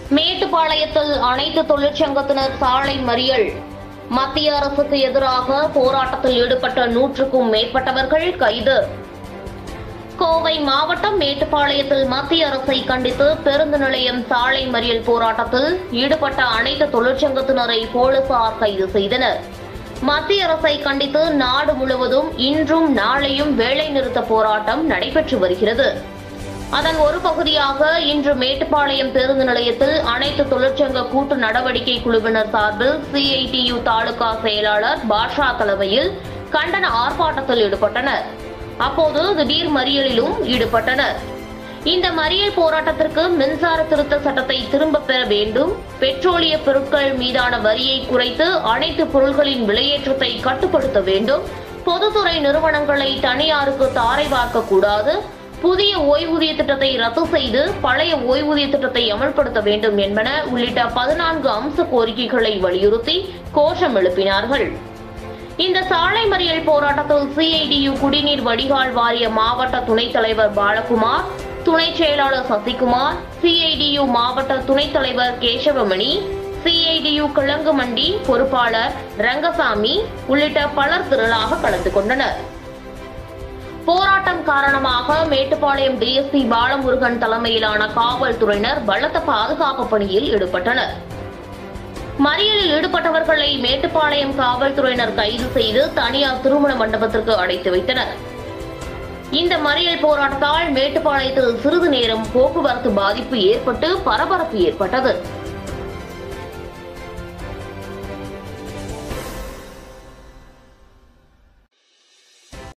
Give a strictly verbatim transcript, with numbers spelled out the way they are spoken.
மேட்டுப்பாளையத்தில் அனைத்து தொழிற்சங்கத்தினர் சாலை மறியல். மத்திய அரசுக்கு எதிராக போராட்டத்தில் ஈடுபட்ட நூற்றுக்கும் மேற்பட்டவர்கள் கைது. கோவை மாவட்டம் மேட்டுப்பாளையத்தில் மத்திய அரசை கண்டித்து பேருந்து நிலையம் சாலை மறியல் போராட்டத்தில் ஈடுபட்ட அனைத்து தொழிற்சங்கத்தினரை போலீசார் கைது செய்தனர். மத்திய அரசை கண்டித்து நாடு முழுவதும் இன்றும் நாளையும் வேலைநிறுத்த போராட்டம் நடைபெற்று வருகிறது. அதன் ஒரு பகுதியாக இன்று மேட்டுப்பாளையம் பேருந்து நிலையத்தில் அனைத்து தொழிற்சங்க கூட்டு நடவடிக்கை குழுவினர் சார்பில் சிஐடியு தாலுகா செயலாளர் பாஷா தலைமையில் கண்டன ஆர்ப்பாட்டத்தில் ஈடுபட்டனர். அப்போது திடீர் மறியலிலும் ஈடுபட்டனர். இந்த மறியல் போராட்டத்திற்கு மின்சார திருத்த சட்டத்தை திரும்ப பெற வேண்டும், பெட்ரோலிய பொருட்கள் மீதான வரியை குறைத்து அனைத்து பொருட்களின் விலையேற்றத்தை கட்டுப்படுத்த வேண்டும், பொதுத்துறை நிறுவனங்களை தனியாருக்கு தாரை வார்க்கக்கூடாது, புதிய ஓய்வூதிய திட்டத்தை ரத்து செய்து பழைய ஓய்வூதிய திட்டத்தை அமல்படுத்த வேண்டும் என்பன உள்ளிட்ட பதினான்கு அம்ச கோரிக்கைகளை வலியுறுத்தி கோஷம் எழுப்பினார்கள். இந்த சாலை மறியல் போராட்டத்தில் சிஐடியு குடிநீர் வடிகால் வாரிய மாவட்ட துணைத் தலைவர் பாலகுமார், துணை செயலாளர் சசிகுமார், சிஐடியு மாவட்ட துணைத் தலைவர் கேசவமணி, சிஐடியு கிழங்கு மண்டி பொறுப்பாளர் ரங்கசாமி உள்ளிட்ட பலர் திரளாக கலந்து கொண்டனர். போராட்டம் காரணமாக மேட்டுப்பாளையம் டிஎஸ்பி பாலமுருகன் தலைமையிலான காவல்துறையினர் பலத்த பாதுகாப்பு பணியில் ஈடுபட்டனர். மறியலில் ஈடுபட்டவர்களை மேட்டுப்பாளையம் காவல்துறையினர் கைது செய்து தனியார் திருமண மண்டபத்திற்கு அடைத்து வைத்தனர். இந்த மறியல் போராட்டத்தால் மேட்டுப்பாளையத்தில் சிறிது நேரம் போக்குவரத்து பாதிப்பு ஏற்பட்டு பரபரப்பு ஏற்பட்டது.